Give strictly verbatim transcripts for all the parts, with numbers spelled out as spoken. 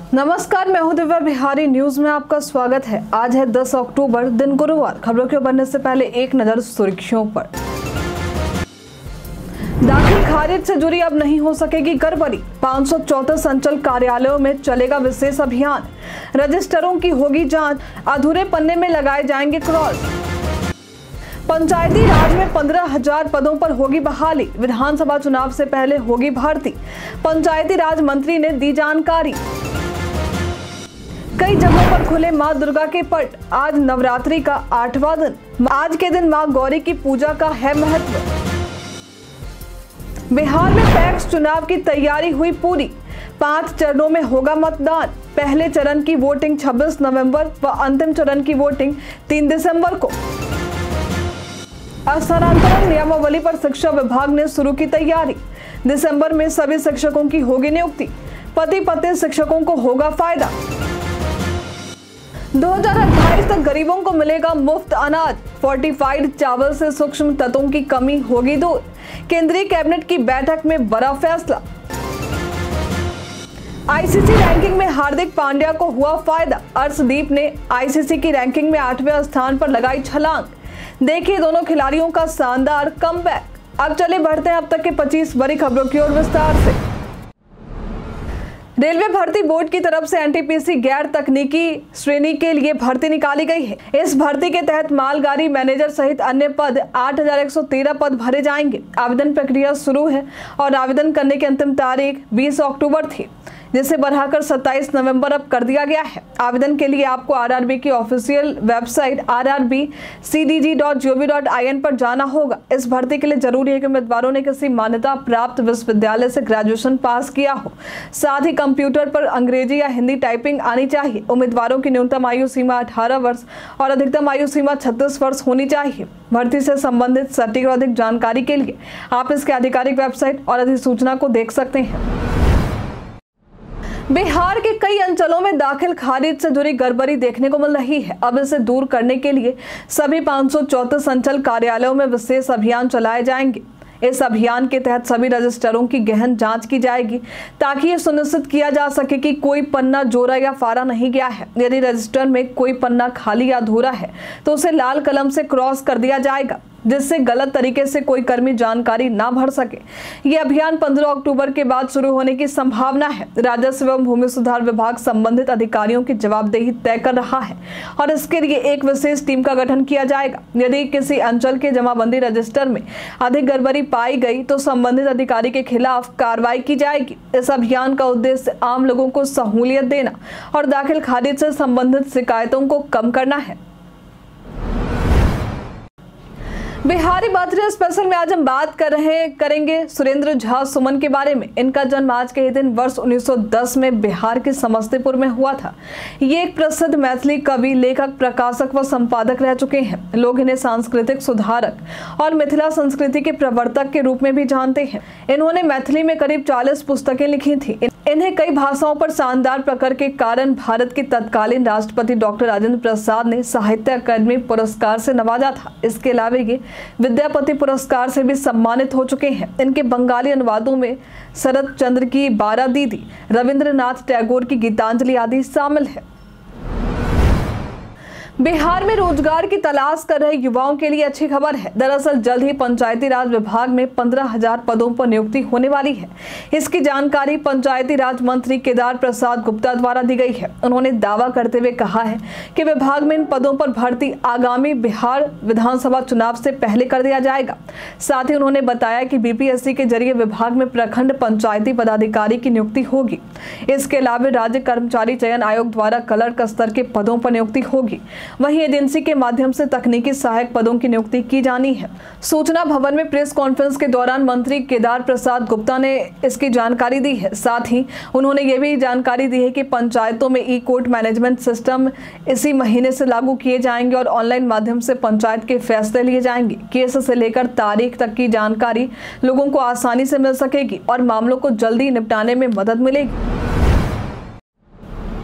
नमस्कार, मैं हूं दिव्या बिहारी। न्यूज में आपका स्वागत है। आज है दस अक्टूबर, दिन गुरुवार। खबरों के बढ़ने से पहले एक नजर सुर्खियों पर। दाखिल खारिज से जुड़ी अब नहीं हो सकेगी गड़बड़ी। पाँच सौ चौंतीस अंचल कार्यालयों में चलेगा विशेष अभियान। रजिस्टरों की होगी जांच, अधूरे पन्ने में लगाए जाएंगे क्रॉस। पंचायती राज में पंद्रह हजार पदों पर होगी बहाली। विधानसभा चुनाव से पहले होगी भर्ती। पंचायती राज मंत्री ने दी जानकारी। कई जगहों पर खुले मां दुर्गा के पट। आज नवरात्रि का आठवां दिन। आज के दिन मां गौरी की पूजा का है महत्व। बिहार में पैक्स चुनाव की तैयारी हुई पूरी। पांच चरणों में होगा मतदान। पहले चरण की वोटिंग छब्बीस नवंबर व अंतिम चरण की वोटिंग तीन दिसंबर को। स्थानांतरण नियमावली पर शिक्षा विभाग ने शुरू की तैयारी। दिसंबर में सभी शिक्षकों की होगी नियुक्ति। पति पत्नी शिक्षकों को होगा फायदा। दो हज़ार अट्ठाईस तक गरीबों को मिलेगा मुफ्त अनाज। फोर्टिफाइड चावल से सूक्ष्म तत्वों की कमी होगी दूर। केंद्रीय कैबिनेट की बैठक में बड़ा फैसला। आईसीसी रैंकिंग में हार्दिक पांड्या को हुआ फायदा। अर्शदीप ने आईसीसी की रैंकिंग में आठवें स्थान पर लगाई छलांग। देखिए दोनों खिलाड़ियों का शानदार कमबैक। अब चले बढ़ते हैं अब तक के पच्चीस बड़ी खबरों की ओर विस्तार से। रेलवे भर्ती बोर्ड की तरफ से एनटीपीसी गैर तकनीकी श्रेणी के लिए भर्ती निकाली गई है। इस भर्ती के तहत मालगाड़ी मैनेजर सहित अन्य पद आठ हजार एक सौ तेरह पद भरे जाएंगे। आवेदन प्रक्रिया शुरू है और आवेदन करने की अंतिम तारीख बीस अक्टूबर थी, जिसे बढ़ाकर सत्ताईस नवंबर अब कर दिया गया है। आवेदन के लिए आपको आरआरबी की official website R R B C D G dot G O V dot I N पर जाना होगा। इस भर्ती के लिए जरूरी है कि उम्मीदवारों ने किसी मान्यता प्राप्त विश्वविद्यालय से ग्रेजुएशन पास किया हो। साथ ही कंप्यूटर पर अंग्रेजी या हिंदी टाइपिंग आनी चाहिए। उम्मीदवारों की न्यूनतम आयु सीमा अठारह वर्ष और अधिकतम आयु सीमा छत्तीस वर्ष होनी चाहिए। भर्ती से संबंधित सटीक और अधिक जानकारी के लिए आप इसके आधिकारिक वेबसाइट और अधिसूचना को देख सकते हैं। बिहार के कई अंचलों में दाखिल खारिज से जुड़ी गड़बड़ी देखने को मिल रही है। अब इसे दूर करने के लिए सभी पाँच सौ चौंतीस अंचल कार्यालयों में विशेष अभियान चलाए जाएंगे। इस अभियान के तहत सभी रजिस्टरों की गहन जांच की जाएगी ताकि ये सुनिश्चित किया जा सके कि कोई पन्ना जोड़ा या फाड़ा नहीं गया है। यदि रजिस्टर में कोई पन्ना खाली या अधूरा है तो उसे लाल कलम से क्रॉस कर दिया जाएगा, जिससे गलत तरीके से कोई कर्मी जानकारी ना भर सके। ये अभियान पंद्रह अक्टूबर के बाद शुरू होने की संभावना है। राजस्व एवं भूमि सुधार विभाग संबंधित अधिकारियों की जवाबदेही तय कर रहा है और इसके लिए एक विशेष टीम का गठन किया जाएगा। यदि किसी अंचल के जमाबंदी रजिस्टर में अधिक गड़बड़ी पाई गई तो संबंधित अधिकारी के खिलाफ कार्रवाई की जाएगी। इस अभियान का उद्देश्य आम लोगों को सहूलियत देना और दाखिल खारिज से संबंधित शिकायतों को कम करना है। बिहारी बर्थडे स्पेशल में आज हम बात कर रहे हैं करेंगे सुरेंद्र झा सुमन के बारे में। इनका जन्म आज के ही दिन वर्ष उन्नीस सौ दस में बिहार के समस्तीपुर में हुआ था। ये एक प्रसिद्ध मैथिली कवि, लेखक, प्रकाशक व संपादक रह चुके हैं। लोग इन्हें सांस्कृतिक सुधारक और मिथिला संस्कृति के प्रवर्तक के रूप में भी जानते हैं। इन्होंने मैथिली में करीब चालीस पुस्तकें लिखी थी। इन्हें कई भाषाओं पर शानदार प्रकट के कारण भारत के तत्कालीन राष्ट्रपति डॉक्टर राजेंद्र प्रसाद ने साहित्य अकादमी पुरस्कार से नवाजा था। इसके अलावा ये विद्यापति पुरस्कार से भी सम्मानित हो चुके हैं। इनके बंगाली अनुवादों में शरद चंद्र की बारह दीदी, रविंद्रनाथ टैगोर की गीतांजलि आदि शामिल है। बिहार में रोजगार की तलाश कर रहे युवाओं के लिए अच्छी खबर है। दरअसल जल्द ही पंचायती राज विभाग में पंद्रह हजार पदों पर नियुक्ति होने वाली है। इसकी जानकारी पंचायती राज मंत्री केदार प्रसाद गुप्ता द्वारा दी गई है। उन्होंने दावा करते हुए कहा है कि विभाग में इन पदों पर भर्ती आगामी बिहार विधानसभा चुनाव से पहले कर दिया जाएगा। साथ ही उन्होंने बताया कि बीपीएससी के जरिए विभाग में प्रखंड पंचायती पदाधिकारी की नियुक्ति होगी। इसके अलावा राज्य कर्मचारी चयन आयोग द्वारा क्लर्क स्तर के पदों पर नियुक्ति होगी। वहीं एजेंसी के माध्यम से तकनीकी सहायक पदों की नियुक्ति की जानी है। सूचना भवन में प्रेस कॉन्फ्रेंस के दौरान मंत्री केदार प्रसाद गुप्ता ने इसकी जानकारी दी है। साथ ही उन्होंने ये भी जानकारी दी है कि पंचायतों में ई कोर्ट मैनेजमेंट सिस्टम इसी महीने से लागू किए जाएंगे और ऑनलाइन माध्यम से पंचायत के फैसले लिए जाएंगे। केस से लेकर तारीख तक की जानकारी लोगों को आसानी से मिल सकेगी और मामलों को जल्दी निपटाने में मदद मिलेगी।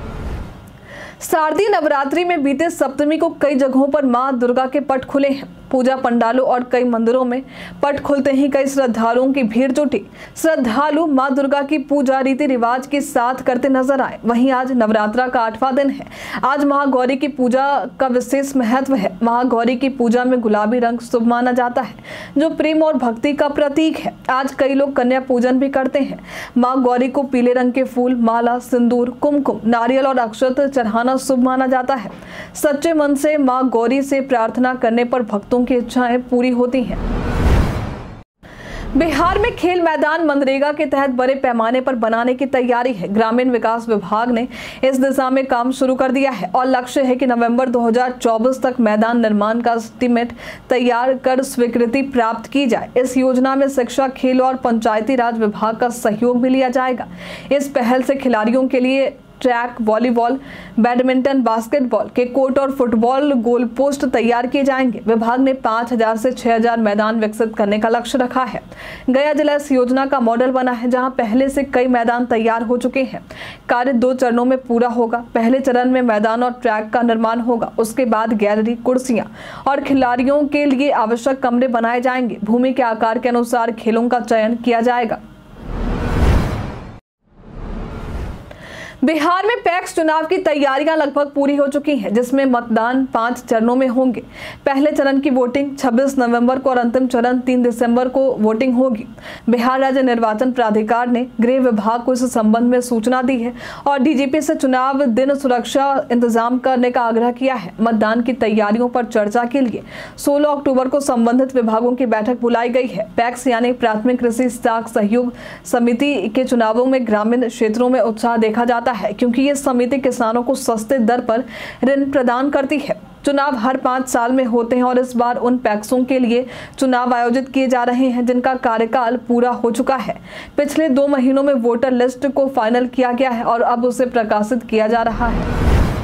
शारदीय नवरात्रि में बीते सप्तमी को कई जगहों पर मां दुर्गा के पट खुले हैं। पूजा पंडालों और कई मंदिरों में पट खुलते ही कई श्रद्धालुओं की भीड़ जुटी। श्रद्धालु मां दुर्गा की पूजा रीति रिवाज के साथ करते नजर आए। वहीं आज नवरात्रा का आठवां दिन है। आज महागौरी की पूजा का विशेष महत्व है। महागौरी की पूजा में गुलाबी रंग शुभ माना जाता है, जो प्रेम और भक्ति का प्रतीक है। आज कई लोग कन्या पूजन भी करते हैं। मां गौरी को पीले रंग के फूल, माला, सिंदूर, कुमकुम, नारियल और अक्षत चढ़ाना शुभ माना जाता है। सच्चे मन से मां गौरी से प्रार्थना करने पर भक्तों की इच्छाएं पूरी होती हैं। बिहार में खेल मैदान मनरेगा के तहत बड़े पैमाने पर बनाने की तैयारी है। ग्रामीण विकास विभाग ने इस दिशा में काम शुरू कर दिया है और लक्ष्य है कि नवंबर दो हज़ार चौबीस तक मैदान निर्माण का एस्टीमेट तैयार कर स्वीकृति प्राप्त की जाए। इस योजना में शिक्षा, खेल और पंचायती राज विभाग का सहयोग भी लिया जाएगा। इस पहल से खिलाड़ियों के लिए ट्रैक, वॉलीबॉल, बैडमिंटन, बास्केटबॉल के कोर्ट और फुटबॉल गोल पोस्ट तैयार किए जाएंगे। विभाग ने पाँच हज़ार से छह हज़ार मैदान विकसित करने का लक्ष्य रखा है। गया जिला इस योजना का मॉडल बना है, जहां पहले से कई मैदान तैयार हो चुके हैं। कार्य दो चरणों में पूरा होगा। पहले चरण में मैदान और ट्रैक का निर्माण होगा। उसके बाद गैलरी, कुर्सियां और खिलाड़ियों के लिए आवश्यक कमरे बनाए जाएंगे। भूमि के आकार के अनुसार खेलों का चयन किया जाएगा। बिहार में पैक्स चुनाव की तैयारियां लगभग पूरी हो चुकी हैं, जिसमें मतदान पांच चरणों में होंगे। पहले चरण की वोटिंग छब्बीस नवंबर को और अंतिम चरण तीन दिसंबर को वोटिंग होगी। बिहार राज्य निर्वाचन प्राधिकार ने गृह विभाग को इस संबंध में सूचना दी है और डीजीपी से चुनाव दिन सुरक्षा इंतजाम करने का आग्रह किया है। मतदान की तैयारियों पर चर्चा के लिए सोलह अक्टूबर को संबंधित विभागों की बैठक बुलाई गई है। पैक्स यानी प्राथमिक कृषि साख सहयोग समिति के चुनावों में ग्रामीण क्षेत्रों में उत्साह देखा जाता है, क्योंकि ये समिति किसानों को सस्ते दर पर ऋण प्रदान करती है। चुनाव हर पाँच साल में होते हैं और इस बार उन पैक्सों के लिए चुनाव आयोजित किए जा रहे हैं जिनका कार्यकाल पूरा हो चुका है। पिछले दो महीनों में वोटर लिस्ट को फाइनल किया गया है और अब उसे प्रकाशित किया जा रहा है।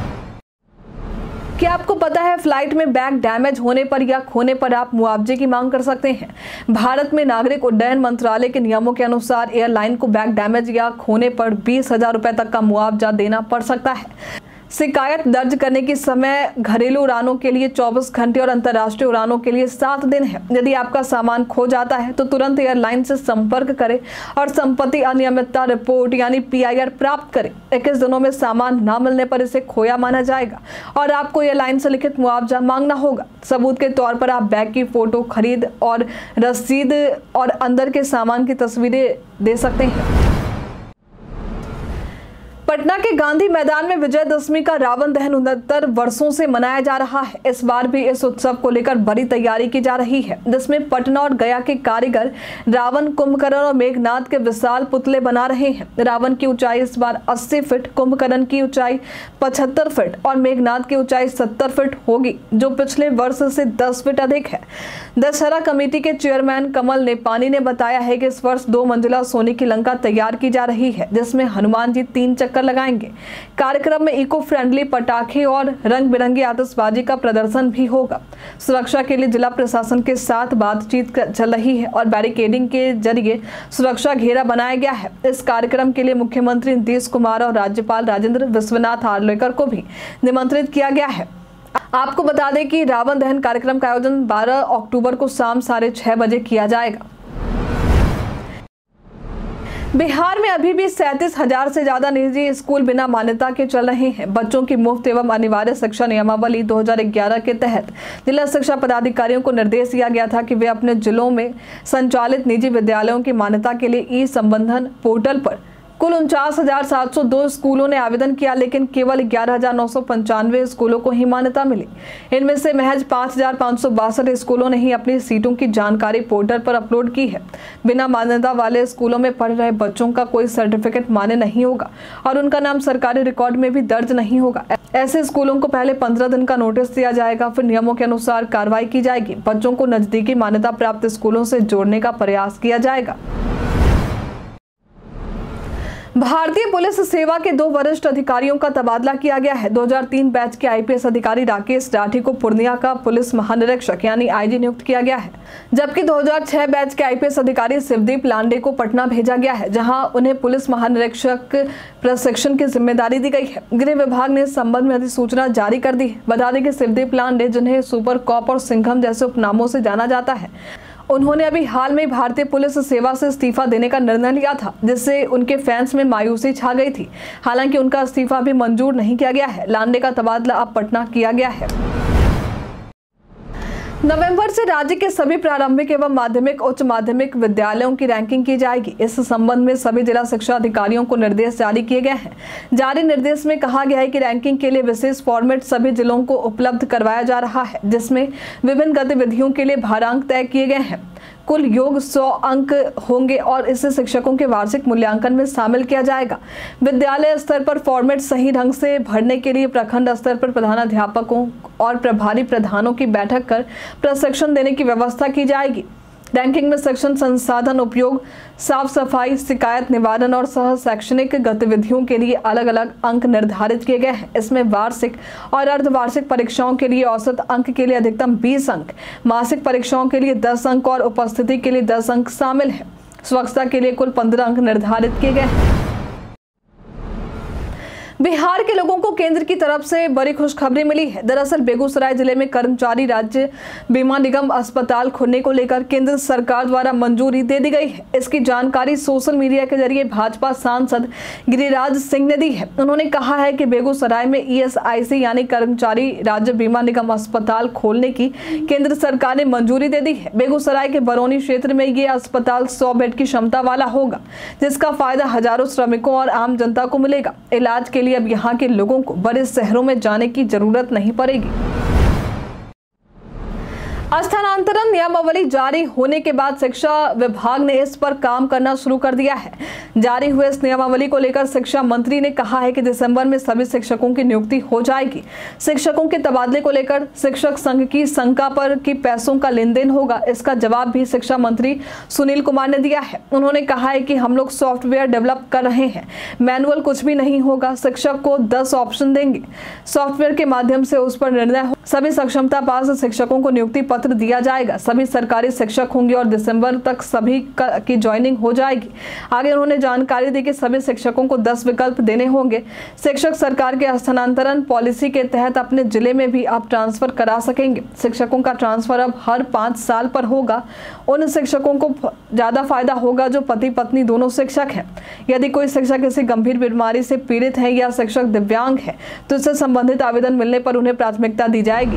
क्या आपको पता है फ्लाइट में बैग डैमेज होने पर या खोने पर आप मुआवजे की मांग कर सकते हैं? भारत में नागरिक उड्डयन मंत्रालय के नियमों के अनुसार एयरलाइन को बैग डैमेज या खोने पर बीस हजार रुपए तक का मुआवजा देना पड़ सकता है। शिकायत दर्ज करने की समय घरेलू उड़ानों के लिए चौबीस घंटे और अंतर्राष्ट्रीय उड़ानों के लिए सात दिन है। यदि आपका सामान खो जाता है तो तुरंत एयरलाइन से संपर्क करें और संपत्ति अनियमितता रिपोर्ट यानी पी आई आर प्राप्त करें। इक्कीस दिनों में सामान न मिलने पर इसे खोया माना जाएगा और आपको एयरलाइन से लिखित मुआवजा मांगना होगा। सबूत के तौर पर आप बैग की फोटो, खरीद और रसीद और अंदर के सामान की तस्वीरें दे सकते हैं। पटना के गांधी मैदान में विजयदशमी का रावण दहन उनहत्तर वर्षों से मनाया जा रहा है। इस बार भी इस उत्सव को लेकर बड़ी तैयारी की जा रही है, जिसमें पटना और गया के कारीगर रावण, कुंभकर्ण और मेघनाद के विशाल पुतले बना रहे हैं। रावण की ऊंचाई इस बार अस्सी फीट, कुंभकर्ण की ऊंचाई पचहत्तर फीट और मेघनाद की ऊंचाई सत्तर फीट होगी, जो पिछले वर्ष से दस फीट अधिक है। दशहरा कमेटी के चेयरमैन कमल नेपानी ने बताया है कि इस वर्ष दो मंजिला सोने की लंका तैयार की जा रही है, जिसमें हनुमान जी तीन चक्कर लगाएंगे। कार्यक्रम में इको फ्रेंडली पटाखे और रंग बिरंगी आतिशबाजी का प्रदर्शन भी होगा। सुरक्षा के लिए जिला प्रशासन के साथ बातचीत चल रही है और बैरिकेडिंग के जरिए सुरक्षा घेरा बनाया गया है। इस कार्यक्रम के लिए मुख्यमंत्री नीतीश कुमार और राज्यपाल राजेंद्र विश्वनाथ आर्लेकर को भी निमंत्रित किया गया है। आपको बता दें कि रावण दहन कार्यक्रम का आयोजन बारह अक्टूबर को शाम साढ़े छह बजे किया जाएगा। बिहार में अभी भी सैंतीस हजार से ज्यादा निजी स्कूल बिना मान्यता के चल रहे हैं। बच्चों की मुफ्त एवं अनिवार्य शिक्षा नियमावली दो हज़ार ग्यारह के तहत जिला शिक्षा पदाधिकारियों को निर्देश दिया गया था कि वे अपने जिलों में संचालित निजी विद्यालयों की मान्यता के लिए ई संबंधन पोर्टल पर कुल उनचास हजार सात सौ दो स्कूलों ने आवेदन किया, लेकिन केवल ग्यारह हजार नौ सौ पंचानवे स्कूलों को ही मान्यता मिली। इनमें से महज पाँच हजार पाँच सौ बासठ स्कूलों ने ही अपनी सीटों की जानकारी पोर्टल पर अपलोड की है। बिना मान्यता वाले स्कूलों में पढ़ रहे बच्चों का कोई सर्टिफिकेट मान्य नहीं होगा और उनका नाम सरकारी रिकॉर्ड में भी दर्ज नहीं होगा। ऐसे स्कूलों को पहले पंद्रह दिन का नोटिस दिया जाएगा, फिर नियमों के अनुसार कार्रवाई की जाएगी। बच्चों को नजदीकी मान्यता प्राप्त स्कूलों से जोड़ने का प्रयास किया जाएगा। भारतीय पुलिस सेवा के दो वरिष्ठ अधिकारियों का तबादला किया गया है। दो हज़ार तीन बैच के आईपीएस अधिकारी राकेश राठी को पूर्णिया का पुलिस महानिरीक्षक यानी आईजी नियुक्त किया गया है, जबकि दो हज़ार छह बैच के आईपीएस अधिकारी शिवदीप लांडे को पटना भेजा गया है, जहां उन्हें पुलिस महानिरीक्षक प्रशिक्षण की जिम्मेदारी दी गई है। गृह विभाग ने इस संबंध में अधिसूचना जारी कर दी है। बता दें कि शिवदीप लांडे, जिन्हें सुपर कॉप और सिंघम जैसे उपनामों से जाना जाता है, उन्होंने अभी हाल में भारतीय पुलिस सेवा से इस्तीफा देने का निर्णय लिया था, जिससे उनके फैंस में मायूसी छा गई थी। हालांकि उनका इस्तीफा भी मंजूर नहीं किया गया है। लांडे का तबादला अब पटना किया गया है। नवंबर से राज्य के सभी प्रारंभिक एवं माध्यमिक उच्च माध्यमिक विद्यालयों की रैंकिंग की जाएगी। इस संबंध में सभी जिला शिक्षा अधिकारियों को निर्देश जारी किए गए हैं। जारी निर्देश में कहा गया है कि रैंकिंग के लिए विशेष फॉर्मेट सभी जिलों को उपलब्ध करवाया जा रहा है, जिसमें विभिन्न गतिविधियों के लिए भारांक तय किए गए हैं। कुल योग सौ अंक होंगे और इसे शिक्षकों के वार्षिक मूल्यांकन में शामिल किया जाएगा। विद्यालय स्तर पर फॉर्मेट सही ढंग से भरने के लिए प्रखंड स्तर पर प्रधानाध्यापकों और प्रभारी प्रधानों की बैठक कर प्रशिक्षण देने की व्यवस्था की जाएगी। रैंकिंग में शिक्षण संसाधन उपयोग, साफ सफाई, शिकायत निवारण और सह शैक्षणिक गतिविधियों के लिए अलग अलग अंक निर्धारित किए गए हैं। इसमें वार्षिक और अर्धवार्षिक परीक्षाओं के लिए औसत अंक के लिए अधिकतम बीस अंक, मासिक परीक्षाओं के लिए दस अंक और उपस्थिति के लिए दस अंक शामिल है। स्वच्छता के लिए कुल पंद्रह अंक निर्धारित किए गए हैं। बिहार के लोगों को केंद्र की तरफ से बड़ी खुशखबरी मिली है। दरअसल बेगूसराय जिले में कर्मचारी राज्य बीमा निगम अस्पताल खोलने को लेकर केंद्र सरकार द्वारा मंजूरी दे दी गई है। इसकी जानकारी सोशल मीडिया के जरिए भाजपा सांसद गिरिराज सिंह ने दी है। उन्होंने कहा है कि बेगूसराय में ईएसआईसी यानी कर्मचारी राज्य बीमा निगम अस्पताल खोलने की केंद्र सरकार ने मंजूरी दे दी है। बेगूसराय के बरौनी क्षेत्र में ये अस्पताल सौ बेड की क्षमता वाला होगा, जिसका फायदा हजारों श्रमिकों और आम जनता को मिलेगा। इलाज के लिए अब यहाँ के लोगों को बड़े शहरों में जाने की जरूरत नहीं पड़ेगी। स्थानांतरण नियमावली जारी होने के बाद शिक्षा विभाग ने इस पर काम करना शुरू कर दिया है। जारी हुए इस नियमावली को लेकर शिक्षा मंत्री ने कहा है कि दिसंबर में सभी शिक्षकों की नियुक्ति हो जाएगी। शिक्षकों के तबादले को लेकर शिक्षक संघ की शंका पर कि पैसों का लेन देन होगा, इसका जवाब भी शिक्षा मंत्री सुनील कुमार ने दिया है। उन्होंने कहा है कि हम लोग सॉफ्टवेयर डेवलप कर रहे हैं, मैनुअल कुछ भी नहीं होगा। शिक्षक को दस ऑप्शन देंगे, सॉफ्टवेयर के माध्यम से उस पर निर्णय हो। सभी सक्षमता पास शिक्षकों को नियुक्ति पत्र दिया जाएगा। सभी सरकारी शिक्षक होंगे और दिसंबर तक सभी की ज्वाइनिंग हो जाएगी। आगे उन्होंने जानकारी दी कि सभी शिक्षकों को दस विकल्प देने होंगे। शिक्षक सरकार के स्थानांतरण पॉलिसी के तहत अपने जिले में भी अब ट्रांसफर करा सकेंगे। शिक्षकों का ट्रांसफर अब हर पाँच साल पर होगा। उन शिक्षकों को ज्यादा फायदा होगा जो पति पत्नी दोनों शिक्षक हैं। यदि कोई शिक्षक किसी गंभीर बीमारी से पीड़ित है या शिक्षक दिव्यांग है तो इससे संबंधित आवेदन मिलने पर उन्हें प्राथमिकता दी जाएगी।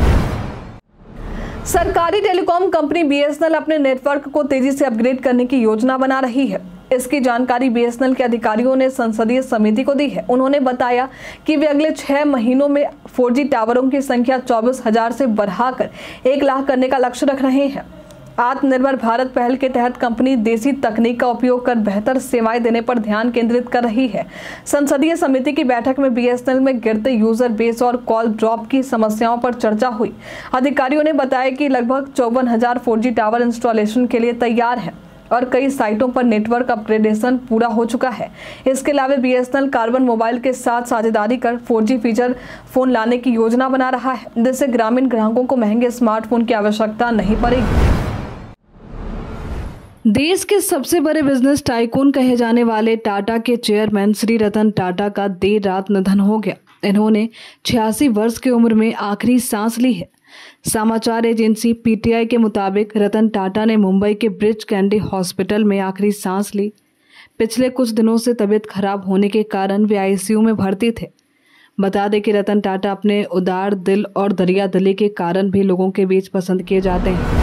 सरकारी टेलीकॉम कंपनी बीएसएनएल अपने नेटवर्क को तेजी से अपग्रेड करने की योजना बना रही है। इसकी जानकारी बीएसएनएल के अधिकारियों ने संसदीय समिति को दी है। उन्होंने बताया कि वे अगले छह महीनों में फोर जी टावरों की संख्या चौबीस हजार से बढ़ाकर एक लाख करने का लक्ष्य रख रहे हैं। आत्मनिर्भर भारत पहल के तहत कंपनी देसी तकनीक का उपयोग कर बेहतर सेवाएं देने पर ध्यान केंद्रित कर रही है। संसदीय समिति की बैठक में बीएसएनएल में गिरते यूजर बेस और कॉल ड्रॉप की समस्याओं पर चर्चा हुई। अधिकारियों ने बताया कि लगभग चौवन हजार फोर जी टावर इंस्टॉलेशन के लिए तैयार है और कई साइटों पर नेटवर्क अपग्रेडेशन पूरा हो चुका है। इसके अलावा बीएसएनएल कार्बन मोबाइल के साथ साझेदारी कर फोर जी फीचर फोन लाने की योजना बना रहा है, जिससे ग्रामीण ग्राहकों को महंगे स्मार्टफोन की आवश्यकता नहीं पड़ेगी। देश के सबसे बड़े बिजनेस टाइकून कहे जाने वाले टाटा के चेयरमैन श्री रतन टाटा का देर रात निधन हो गया। इन्होंने छियासी वर्ष की उम्र में आखिरी सांस ली है। समाचार एजेंसी पीटीआई के मुताबिक रतन टाटा ने मुंबई के ब्रिच कैंडी हॉस्पिटल में आखिरी सांस ली। पिछले कुछ दिनों से तबीयत खराब होने के कारण वे आईसीयू में भर्ती थे। बता दें कि रतन टाटा अपने उदार दिल और दरिया दिली के कारण भी लोगों के बीच पसंद किए जाते हैं।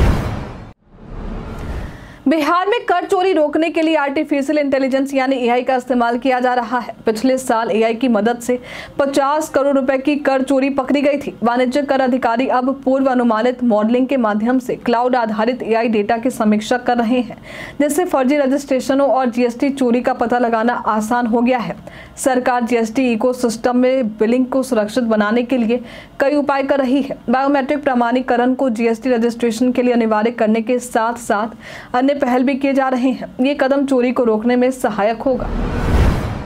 बिहार में कर चोरी रोकने के लिए आर्टिफिशियल इंटेलिजेंस यानी एआई का इस्तेमाल किया जा रहा है। पिछले साल एआई की मदद से पचास करोड़ रुपए की कर चोरी पकड़ी गई थी। वाणिज्य कर अधिकारी अब पूर्व अनुमानित मॉडलिंग के माध्यम से क्लाउड आधारित एआई डेटा की समीक्षा कर रहे हैं, जिससे फर्जी रजिस्ट्रेशनों और जीएसटी चोरी का पता लगाना आसान हो गया है। सरकार जीएसटी इकोसिस्टम में बिलिंग को सुरक्षित बनाने के लिए कई उपाय कर रही है। बायोमेट्रिक प्रमाणीकरण को जीएसटी रजिस्ट्रेशन के लिए अनिवार्य करने के साथ साथ अन्य पहल भी किए जा रहे हैं। ये कदम चोरी को रोकने में सहायक होगा।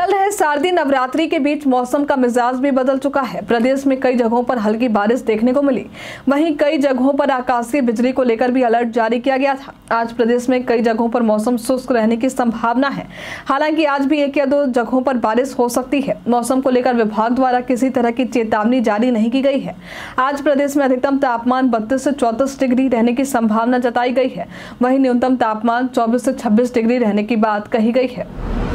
चल रहे शारदीय नवरात्रि के बीच मौसम का मिजाज भी बदल चुका है। प्रदेश में कई जगहों पर हल्की बारिश देखने को मिली। वहीं कई जगहों पर आकाशीय बिजली को लेकर भी अलर्ट जारी किया गया था। आज प्रदेश में कई जगहों पर मौसम शुष्क रहने की संभावना है। हालांकि आज भी एक या दो जगहों पर बारिश हो सकती है। मौसम को लेकर विभाग द्वारा किसी तरह की चेतावनी जारी नहीं की गई है। आज प्रदेश में अधिकतम तापमान बत्तीस से चौंतीस डिग्री रहने की संभावना जताई गई है। वहीं न्यूनतम तापमान चौबीस से छब्बीस डिग्री रहने की बात कही गई है।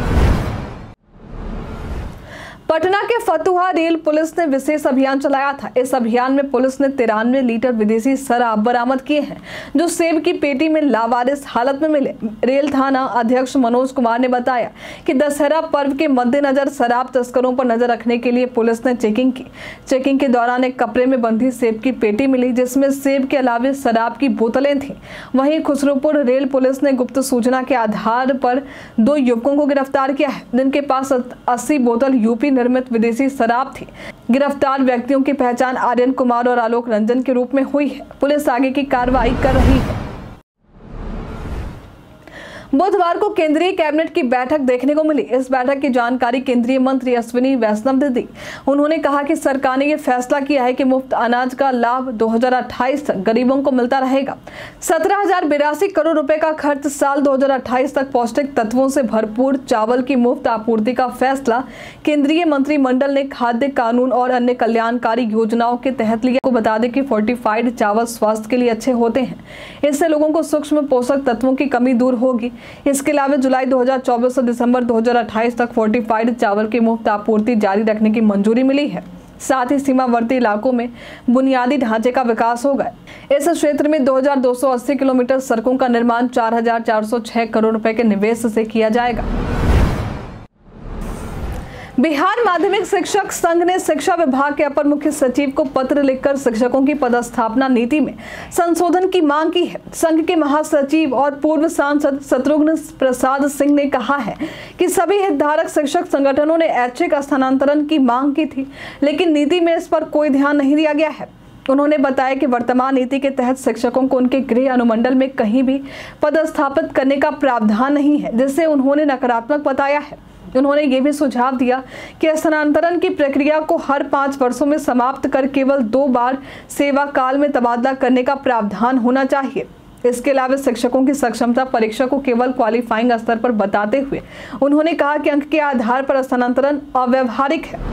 पटना के फतुहा रेल पुलिस ने विशेष अभियान चलाया था। इस अभियान में पुलिस ने तिरानवे लीटर विदेशी शराब बरामद किए हैं, जो सेब की पेटी में लावारिस हालत में मिले। रेल थाना अध्यक्ष मनोज कुमार ने बताया कि दशहरा पर्व के मद्देनजर शराब तस्करों पर नजर रखने के लिए पुलिस ने चेकिंग की। चेकिंग के दौरान एक कपड़े में बंधी सेब की पेटी मिली, जिसमें सेब के अलावा शराब की बोतलें थीं। वहीं खुसरूपुर रेल पुलिस ने गुप्त सूचना के आधार पर दो युवकों को गिरफ्तार किया है, जिनके पास अस्सी बोतल यूपी निर्मित विदेशी शराब थी। गिरफ्तार व्यक्तियों की पहचान आर्यन कुमार और आलोक रंजन के रूप में हुई है। पुलिस आगे की कार्रवाई कर रही है। बुधवार को केंद्रीय कैबिनेट की बैठक देखने को मिली। इस बैठक की जानकारी केंद्रीय मंत्री अश्विनी वैष्णव ने दी। उन्होंने कहा कि सरकार ने यह फैसला किया है कि मुफ्त अनाज का लाभ दो हज़ार अट्ठाईस तक गरीबों को मिलता रहेगा। सत्रह हजार बिरासी करोड़ रुपए का खर्च साल दो हज़ार अट्ठाईस तक पौष्टिक तत्वों से भरपूर चावल की मुफ्त आपूर्ति का फैसला केंद्रीय मंत्रिमंडल ने खाद्य कानून और अन्य कल्याणकारी योजनाओं के तहत लिया। को बता दें कि फोर्टिफाइड चावल स्वास्थ्य के लिए अच्छे होते हैं। इससे लोगों को सूक्ष्म पोषक तत्वों की कमी दूर होगी। इसके अलावा जुलाई दो हज़ार चौबीस से दिसंबर दो हज़ार अट्ठाईस तक फोर्टिफाइड चावल की मुफ्त आपूर्ति जारी रखने की मंजूरी मिली है। साथ ही सीमावर्ती इलाकों में बुनियादी ढांचे का विकास होगा। इस क्षेत्र में दो हज़ार दो सौ अस्सी किलोमीटर सड़कों का निर्माण चार हजार चार सौ छह करोड़ रुपए के निवेश से किया जाएगा। बिहार माध्यमिक शिक्षक संघ ने शिक्षा विभाग के अपर मुख्य सचिव को पत्र लिखकर शिक्षकों की पदस्थापना नीति में संशोधन की मांग की है। संघ के महासचिव और पूर्व सांसद शत्रुघ्न प्रसाद सिंह ने कहा है कि सभी हितधारक शिक्षक संगठनों ने ऐच्छिक स्थानांतरण की मांग की थी, लेकिन नीति में इस पर कोई ध्यान नहीं दिया गया है। उन्होंने बताया कि वर्तमान नीति के तहत शिक्षकों को उनके गृह अनुमंडल में कहीं भी पदस्थापित करने का प्रावधान नहीं है, जिससे उन्होंने नकारात्मक बताया है। उन्होंने ये भी सुझाव दिया कि स्थानांतरण की प्रक्रिया को हर पाँच वर्षों में समाप्त कर केवल दो बार सेवा काल में तबादला करने का प्रावधान होना चाहिए। इसके अलावा शिक्षकों की सक्षमता परीक्षा को केवल क्वालिफाइंग स्तर पर बताते हुए उन्होंने कहा कि अंक के आधार पर स्थानांतरण अव्यावहारिक है।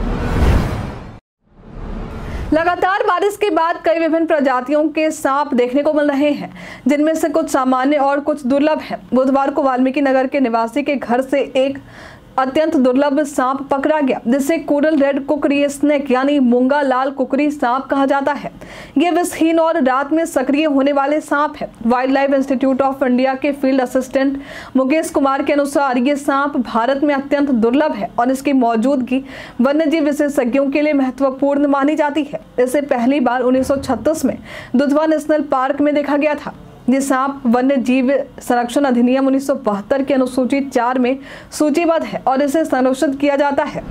लगातार बारिश के बाद कई विभिन्न प्रजातियों के सांप देखने को मिल रहे हैं, जिनमें से कुछ सामान्य और कुछ दुर्लभ हैं। बुधवार को वाल्मीकि नगर के निवासी के घर से एक अत्यंत दुर्लभ सांप पकड़ा गया, जिसे कोरल रेड कुकरी स्नेक यानी मूंगा लाल कुकरी सांप कहा जाता है। ये विषहीन और रात में सक्रिय होने वाले सांप है। Wild life institute of India के फील्ड असिस्टेंट मुकेश कुमार के अनुसार ये सांप भारत में अत्यंत दुर्लभ है और इसकी मौजूदगी वन्यजीव विशेषज्ञों के लिए महत्वपूर्ण मानी जाती है। इसे पहली बार उन्नीस सौ छत्तीस में दुधवा नेशनल पार्क में देखा गया था। ये सांप वन्य जीव संरक्षण अधिनियम उन्नीस सौ बहत्तर के अनुसूची चार में सूचीबद्ध है और इसे संरक्षित किया जाता है।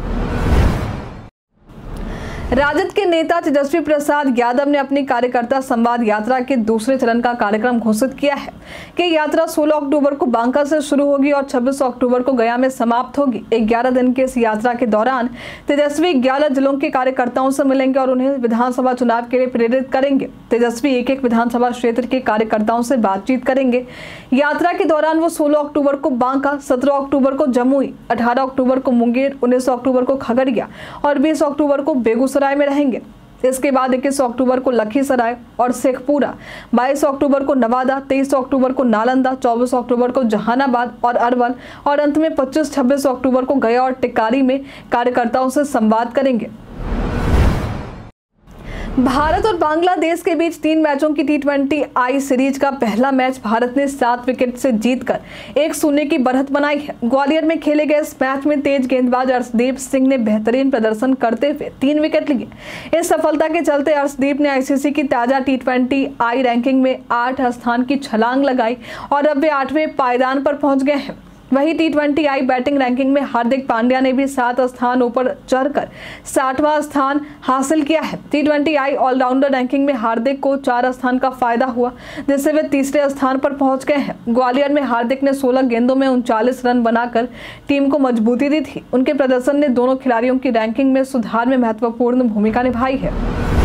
राजद के नेता तेजस्वी प्रसाद यादव ने अपनी कार्यकर्ता संवाद यात्रा के दूसरे चरण का कार्यक्रम घोषित किया है कि यात्रा सोलह अक्टूबर को बांका से शुरू होगी और छब्बीस अक्टूबर को गया में समाप्त होगी। ग्यारह दिन की इस यात्रा के दौरान तेजस्वी ग्यारह जिलों के कार्यकर्ताओं से मिलेंगे और उन्हें विधानसभा चुनाव के लिए प्रेरित करेंगे। तेजस्वी एक एक विधानसभा क्षेत्र के कार्यकर्ताओं से बातचीत करेंगे। यात्रा के दौरान वो सोलह अक्टूबर को बांका, सत्रह अक्टूबर को जमुई, अठारह अक्टूबर को मुंगेर, उन्नीस अक्टूबर को खगड़िया और बीस अक्टूबर को बेगूसराय में रहेंगे। इसके बाद इक्कीस अक्टूबर को लखीसराय और शेखपुरा, बाईस अक्टूबर को नवादा, तेईस अक्टूबर को नालंदा, चौबीस अक्टूबर को जहानाबाद और अरवल और अंत में पच्चीस छब्बीस अक्टूबर को गया और टिक्कारी में कार्यकर्ताओं से संवाद करेंगे। भारत और बांग्लादेश के बीच तीन मैचों की टी ट्वेंटी आई सीरीज का पहला मैच भारत ने सात विकेट से जीतकर एक शून्य की बढ़त बनाई है। ग्वालियर में खेले गए इस मैच में तेज गेंदबाज अर्शदीप सिंह ने बेहतरीन प्रदर्शन करते हुए तीन विकेट लिए। इस सफलता के चलते अर्शदीप ने आईसीसी की ताजा टी ट्वेंटी आई रैंकिंग में आठ स्थान की छलांग लगाई और अब वे आठवें पायदान पर पहुंच गए हैं। वहीं T twenty I batting ranking में हार्दिक पांड्या ने भी सात स्थान ऊपर चढ़कर साठवां स्थान हासिल किया है। T twenty I allrounder ranking में हार्दिक को चार स्थान का फायदा हुआ, जिससे वे तीसरे स्थान पर पहुंच गए हैं। ग्वालियर में हार्दिक ने सोलह गेंदों में उनचालीस रन बनाकर टीम को मजबूती दी थी। उनके प्रदर्शन ने दोनों खिलाड़ियों की रैंकिंग में सुधार में महत्वपूर्ण भूमिका निभाई है।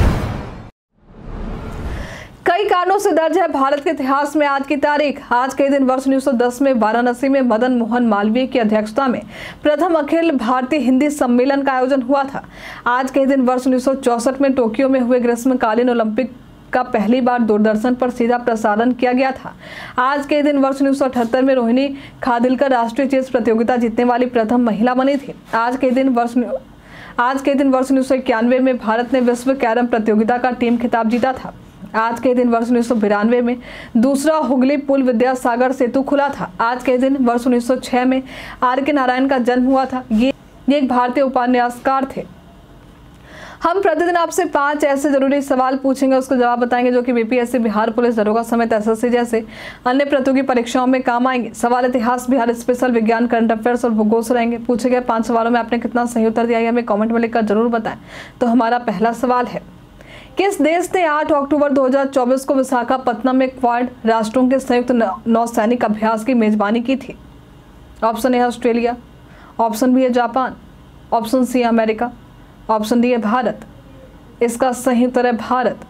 कई कारणों से दर्ज है भारत के इतिहास में आज की तारीख। आज के दिन वर्ष उन्नीस सौ दस में वाराणसी में मदन मोहन मालवीय की अध्यक्षता में प्रथम अखिल भारतीय हिंदी सम्मेलन का आयोजन हुआ था। आज के दिन वर्ष उन्नीस सौ चौसठ में टोक्यो में हुए ग्रीष्मकालीन ओलंपिक का पहली बार दूरदर्शन पर सीधा प्रसारण किया गया था। आज के दिन वर्ष उन्नीस सौ अठहत्तर में रोहिणी खादिलकर राष्ट्रीय चेस प्रतियोगिता जीतने वाली प्रथम महिला बनी थी। आज के दिन वर्ष आज के दिन वर्ष उन्नीस सौ इक्यानवे में भारत ने विश्व कैरम प्रतियोगिता का टीम खिताब जीता था। आज के दिन वर्ष उन्नीस सौ बिरानवे में दूसरा हुगली पुल विद्यासागर सेतु खुला था। आज के दिन वर्ष उन्नीस सौ छह में आर के नारायण का जन्म हुआ था। ये एक भारतीय उपन्यासकार थे। हम प्रतिदिन आपसे पांच ऐसे जरूरी सवाल पूछेंगे, उसको जवाब बताएंगे जो कि बीपीएससी, बिहार पुलिस दरोगा समेत एसएससी जैसे अन्य प्रतियोगी परीक्षाओं में काम आएंगे। सवाल इतिहास, बिहार स्पेशल, विज्ञान, करंट अफेयर्स और भूगोल से रहेंगे। पूछे गए पांच सवालों में आपने कितना सही उत्तर दिया है हमें कमेंट में लिखकर जरूर बताएं। तो हमारा पहला सवाल है, किस देश ने आठ अक्टूबर दो हज़ार चौबीस को विशाखापत्तनम में क्वाड राष्ट्रों के संयुक्त नौसैनिक अभ्यास की मेजबानी की थी? ऑप्शन ए है ऑस्ट्रेलिया, ऑप्शन बी है जापान, ऑप्शन सी है अमेरिका, ऑप्शन डी है भारत। इसका सही उत्तर है भारत।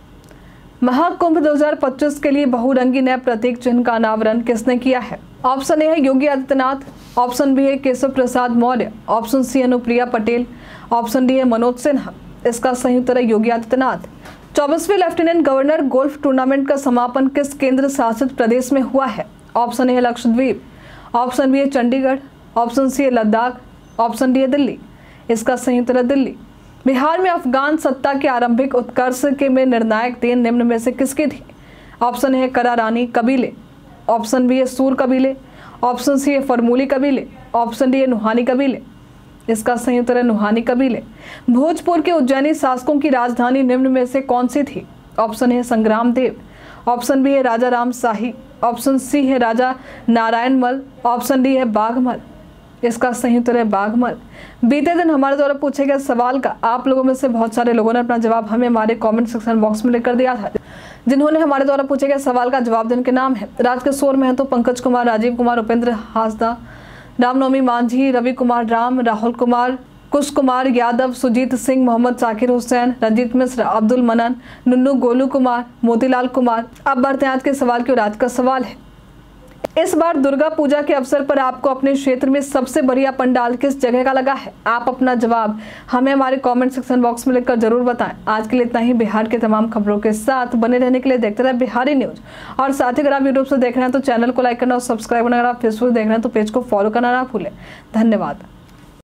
महाकुंभ दो हज़ार पच्चीस के लिए बहुरंगी नए प्रतीक चिन्ह का अनावरण किसने किया है? ऑप्शन ए है योगी आदित्यनाथ, ऑप्शन बी है Keshav Prasad Maurya, option C Anupriya Patel, option D है मनोज सिन्हा। इसका सही उत्तर है योगी आदित्यनाथ। चौबीसवें लेफ्टिनेंट गवर्नर गोल्फ टूर्नामेंट का समापन किस केंद्र शासित प्रदेश में हुआ है? ऑप्शन ए है लक्षद्वीप, ऑप्शन बी है चंडीगढ़, ऑप्शन सी है लद्दाख, ऑप्शन डी है दिल्ली। इसका सही उत्तर है दिल्ली। बिहार में अफगान सत्ता के आरंभिक उत्कर्ष के में निर्णायक देन निम्न में से किसकी थी? ऑप्शन ए है करारानी कबीले, ऑप्शन बी है सूर कबीले, ऑप्शन सी है फरमूली कबीले, ऑप्शन डी है नुहानी कबीले। इसका सही उत्तर है नुहानी कबीले। भोजपुर के उज्जैनी शासकों की राजधानी निम्न में से कौन सी थी? ऑप्शन है संग्राम देव, ऑप्शन बी है राजा राम शाही, ऑप्शन सी है राजा नारायण मल, ऑप्शन डी है बाघमल। इसका सही उत्तर है बाघमल। बीते दिन हमारे द्वारा पूछे गए सवाल का आप लोगों में से बहुत सारे लोगों ने अपना जवाब हमें हमारे कमेंट सेक्शन बॉक्स में लिखकर दिया था। जिन्होंने हमारे द्वारा पूछे गए सवाल का जवाब देने के नाम है राजकिशोर महतो, पंकज कुमार, राजीव कुमार, उपेंद्र हासदा, रामनवमी मांझी, रवि कुमार राम, राहुल कुमार, कुश कुमार यादव, सुजीत सिंह, मोहम्मद जाकिर हुसैन, रंजीत मिश्र, अब्दुल मनन, नुन्नू गोलू कुमार, मोतीलाल कुमार। अब बढ़ते हैं आज के सवाल की ओर। आज का सवाल है, इस बार दुर्गा पूजा के अवसर पर आपको अपने क्षेत्र में सबसे बढ़िया पंडाल किस जगह का लगा है? आप अपना जवाब हमें हमारे कमेंट सेक्शन बॉक्स में लिखकर जरूर बताएं। आज के लिए इतना ही। बिहार के तमाम खबरों के साथ बने रहने के लिए देखते रहे बिहारी न्यूज। और साथ ही अगर आप यूट्यूब से देख रहे हैं तो चैनल को लाइक करना और सब्सक्राइब करना, अगर आप फेसबुक देख रहे हैं तो पेज को फॉलो करना ना भूलें। धन्यवाद।